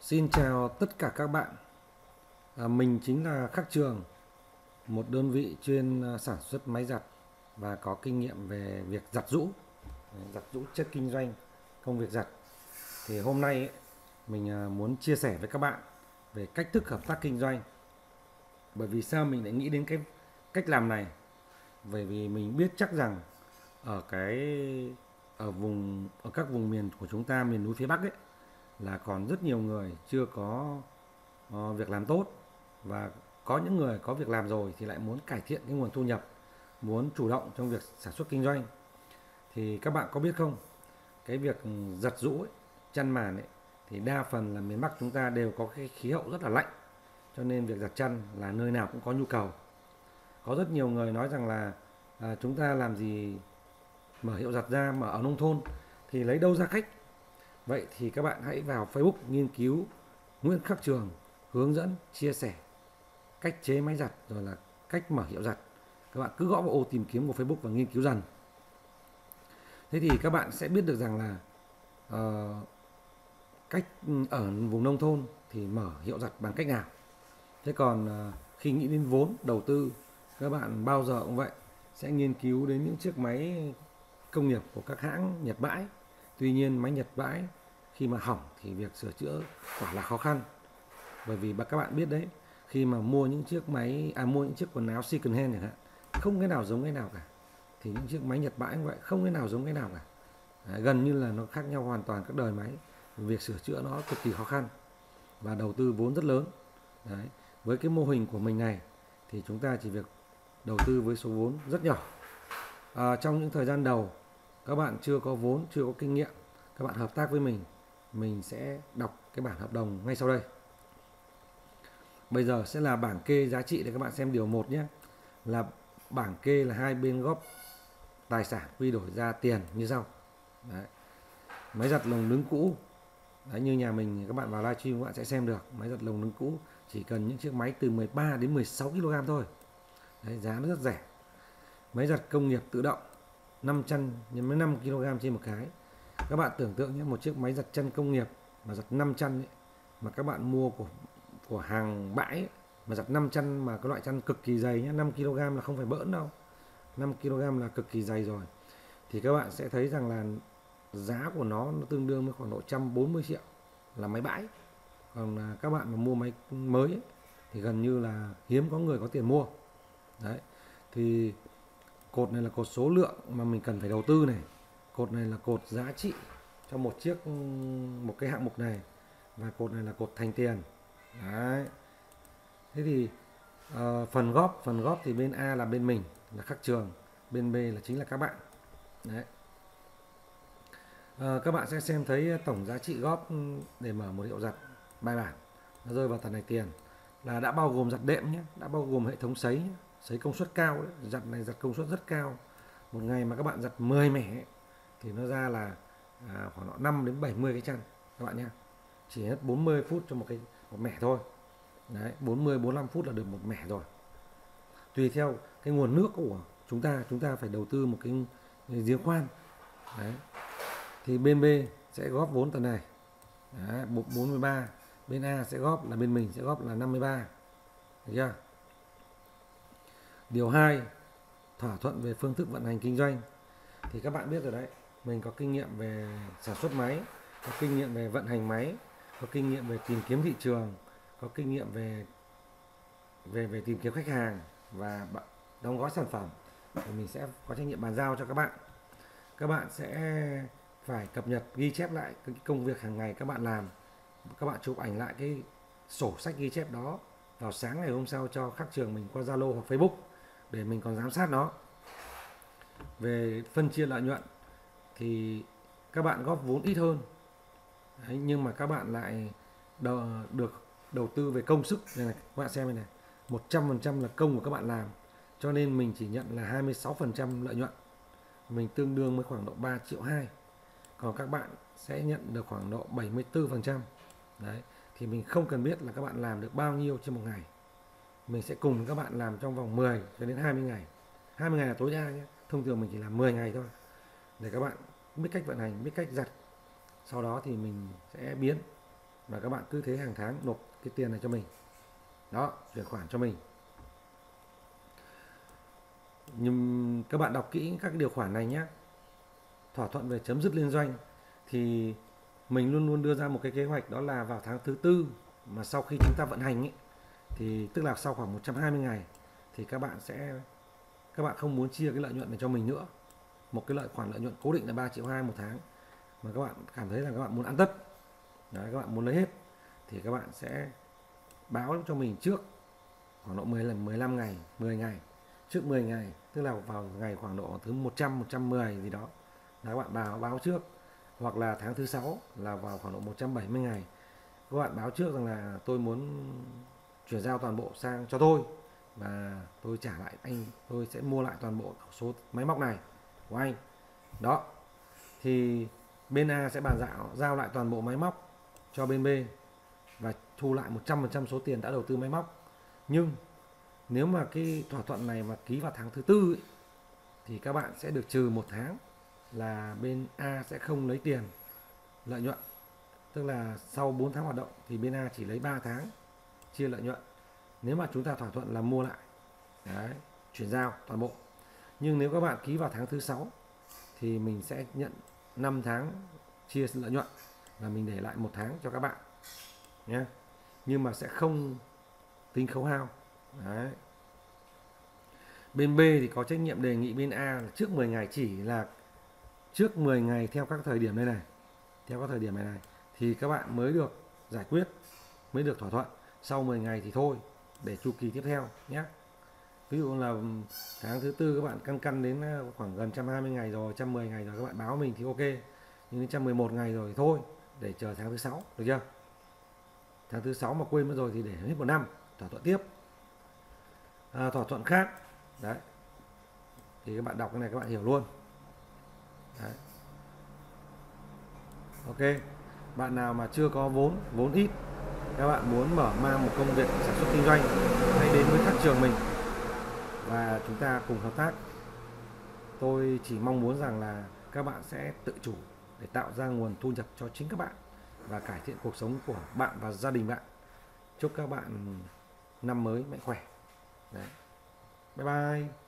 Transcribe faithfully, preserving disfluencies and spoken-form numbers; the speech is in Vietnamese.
Xin chào tất cả các bạn. À, mình chính là Khắc Trường, một đơn vị chuyên à, sản xuất máy giặt và có kinh nghiệm về việc giặt giũ, giặt giũ chất kinh doanh, công việc giặt. Thì hôm nay ấy, mình à, muốn chia sẻ với các bạn về cách thức hợp tác kinh doanh. Bởi vì sao mình lại nghĩ đến cái cách làm này? Bởi vì mình biết chắc rằng ở cái ở vùng ở các vùng miền của chúng ta, miền núi phía Bắc ấy, là còn rất nhiều người chưa có ờ, việc làm tốt, và có những người có việc làm rồi thì lại muốn cải thiện cái nguồn thu nhập, muốn chủ động trong việc sản xuất kinh doanh. Thì các bạn có biết không, cái việc giặt giũ ấy, chăn màn ấy, thì đa phần là miền Bắc chúng ta đều có cái khí hậu rất là lạnh, cho nên việc giặt chăn là nơi nào cũng có nhu cầu. Có rất nhiều người nói rằng là à, chúng ta làm gì mở hiệu giặt ra mà ở nông thôn thì lấy đâu ra khách. Vậy thì các bạn hãy vào Facebook nghiên cứu Nguyễn Khắc Trường hướng dẫn chia sẻ cách chế máy giặt rồi là cách mở hiệu giặt. Các bạn cứ gõ vào ô tìm kiếm của Facebook và nghiên cứu dần. Thế thì các bạn sẽ biết được rằng là uh, cách ở vùng nông thôn thì mở hiệu giặt bằng cách nào. Thế còn uh, khi nghĩ đến vốn đầu tư, các bạn bao giờ cũng vậy, sẽ nghiên cứu đến những chiếc máy công nghiệp của các hãng Nhật bãi. Tuy nhiên máy Nhật bãi khi mà hỏng thì việc sửa chữa quả là khó khăn. Bởi vì các bạn biết đấy, khi mà mua những chiếc máy à mua những chiếc quần áo second hand chẳng hạn, không cái nào giống cái nào cả. Thì những chiếc máy Nhật bãi như vậy không cái nào giống cái nào cả. Đấy, gần như là nó khác nhau hoàn toàn các đời máy. Việc sửa chữa nó cực kỳ khó khăn và đầu tư vốn rất lớn. Đấy, với cái mô hình của mình này thì chúng ta chỉ việc đầu tư với số vốn rất nhỏ. À, trong những thời gian đầu các bạn chưa có vốn, chưa có kinh nghiệm, các bạn hợp tác với mình, mình sẽ đọc cái bản hợp đồng ngay sau đây. Bây giờ sẽ là bảng kê giá trị để các bạn xem điều một nhé. Là bảng kê là hai bên góp tài sản quy đổi ra tiền như sau. Đấy. Máy giặt lồng đứng cũ. Đấy, như nhà mình các bạn vào livestream các bạn sẽ xem được. Máy giặt lồng đứng cũ chỉ cần những chiếc máy từ mười ba đến mười sáu ki lô gam thôi. Đấy, giá nó rất rẻ. Máy giặt công nghiệp tự động năm trăm nhân với năm ki lô gam trên một cái. Các bạn tưởng tượng nhé, một chiếc máy giặt chân công nghiệp mà giặt năm chăn ấy, mà các bạn mua của của hàng bãi ấy, mà giặt năm chăn mà cái loại chăn cực kỳ dày nhé, năm ki lô gam là không phải bỡn đâu, năm ki lô gam là cực kỳ dày rồi, thì các bạn sẽ thấy rằng là giá của nó nó tương đương với khoảng độ một trăm bốn mươi triệu là máy bãi. Còn là các bạn mà mua máy mới ấy, thì gần như là hiếm có người có tiền mua. Đấy, thì cột này là cột số lượng mà mình cần phải đầu tư này, cột này là cột giá trị cho một chiếc một cái hạng mục này, và cột này là cột thành tiền. Đấy. Thế thì uh, phần góp phần góp thì bên A là bên mình là Khắc Trường, bên B là chính là các bạn. Đấy. Uh, các bạn sẽ xem thấy tổng giá trị góp để mở một hiệu giặt bài bản nó rơi vào tầm này tiền, là đã bao gồm giặt đệm nhé, đã bao gồm hệ thống sấy nhé, sấy công suất cao đấy. Giặt này giặt công suất rất cao, một ngày mà các bạn giặt mười mẻ ấy, thì nó ra là à, khoảng độ năm đến bảy mươi cái chăn các bạn nhé, chỉ hết bốn mươi phút cho một cái một mẻ thôi. Đấy, bốn mươi bốn mươi lăm phút là được một mẻ rồi. Tùy theo cái nguồn nước của chúng ta, chúng ta phải đầu tư một cái giếng khoan. Đấy. Thì bên B sẽ góp vốn tầng này. Đấy, bốn mươi ba. Bên A sẽ góp là bên mình sẽ góp là năm mươi ba. Được chưa? Điều hai, thỏa thuận về phương thức vận hành kinh doanh. Thì các bạn biết rồi đấy, mình có kinh nghiệm về sản xuất máy, có kinh nghiệm về vận hành máy, có kinh nghiệm về tìm kiếm thị trường, có kinh nghiệm về về về tìm kiếm khách hàng và đóng gói sản phẩm, thì mình sẽ có trách nhiệm bàn giao cho các bạn. Các bạn sẽ phải cập nhật ghi chép lại cái công việc hàng ngày các bạn làm. Các bạn chụp ảnh lại cái sổ sách ghi chép đó vào sáng ngày hôm sau cho Khắc Trường mình qua Zalo hoặc Facebook để mình còn giám sát nó. Về phân chia lợi nhuận thì các bạn góp vốn ít hơn. Đấy, nhưng mà các bạn lại đầu, được đầu tư về công sức. Đây này, các bạn xem đây này, một trăm phần trăm là công của các bạn làm, cho nên mình chỉ nhận là hai mươi sáu phần trăm lợi nhuận, mình tương đương với khoảng độ ba triệu hai. Còn các bạn sẽ nhận được khoảng độ bảy mươi tư phần trăm. Đấy, thì mình không cần biết là các bạn làm được bao nhiêu trên một ngày, mình sẽ cùng các bạn làm trong vòng mười cho đến hai mươi ngày. hai mươi ngày là tối đa nhé, thông thường mình chỉ làm mười ngày thôi, để các bạn biết cách vận hành, biết cách giặt. Sau đó thì mình sẽ biến và các bạn cứ thế hàng tháng nộp cái tiền này cho mình. Đó, chuyển khoản cho mình. Nhưng các bạn đọc kỹ các điều khoản này nhé. Thỏa thuận về chấm dứt liên doanh thì mình luôn luôn đưa ra một cái kế hoạch, đó là vào tháng thứ tư mà sau khi chúng ta vận hành ấy, thì tức là sau khoảng một trăm hai mươi ngày thì các bạn sẽ các bạn không muốn chia cái lợi nhuận này cho mình nữa, một cái lợi khoản lợi nhuận cố định là ba triệu hai một tháng, mà các bạn cảm thấy là các bạn muốn ăn tất. Đấy, các bạn muốn lấy hết thì các bạn sẽ báo cho mình trước khoảng độ mười lần mười lăm ngày, mười ngày, trước mười ngày, tức là vào ngày khoảng độ thứ một trăm, một trăm mười gì đó. Đấy, các bạn báo báo trước. Hoặc là tháng thứ sáu là vào khoảng độ một trăm bảy mươi ngày. Các bạn báo trước rằng là tôi muốn chuyển giao toàn bộ sang cho tôi và tôi trả lại anh, tôi sẽ mua lại toàn bộ số máy móc này của anh. Đó. Thì bên A sẽ bàn giao giao lại toàn bộ máy móc cho bên B và thu lại một trăm phần trăm số tiền đã đầu tư máy móc. Nhưng nếu mà cái thỏa thuận này mà ký vào tháng thứ tư ấy, thì các bạn sẽ được trừ một tháng, là bên A sẽ không lấy tiền lợi nhuận. Tức là sau bốn tháng hoạt động thì bên A chỉ lấy ba tháng chia lợi nhuận. Nếu mà chúng ta thỏa thuận là mua lại, đấy, chuyển giao toàn bộ. Nhưng nếu các bạn ký vào tháng thứ sáu thì mình sẽ nhận năm tháng chia lợi nhuận và mình để lại một tháng cho các bạn nhé. Nhưng mà sẽ không tính khấu hao. Đấy. Bên B thì có trách nhiệm đề nghị bên A là trước mười ngày, chỉ là trước mười ngày theo các thời điểm đây này. Theo các thời điểm này này thì các bạn mới được giải quyết, mới được thỏa thuận. Sau mười ngày thì thôi, để chu kỳ tiếp theo nhé. Ví dụ là tháng thứ tư các bạn căn căn đến khoảng gần một trăm hai mươi ngày rồi, một trăm mười ngày rồi các bạn báo mình thì ok. Nhưng đến một trăm mười một ngày rồi thì thôi, để chờ tháng thứ sáu, được chưa? Tháng thứ sáu mà quên mất rồi thì để hết một năm thỏa thuận tiếp. À, thỏa thuận khác đấy thì các bạn đọc cái này các bạn hiểu luôn. Đấy. Ok, bạn nào mà chưa có vốn, vốn ít, các bạn muốn mở mang một công việc sản xuất kinh doanh, hãy đến với Khắc Trường mình và chúng ta cùng hợp tác. Tôi chỉ mong muốn rằng là các bạn sẽ tự chủ để tạo ra nguồn thu nhập cho chính các bạn và cải thiện cuộc sống của bạn và gia đình bạn. Chúc các bạn năm mới mạnh khỏe. Đấy. Bye bye.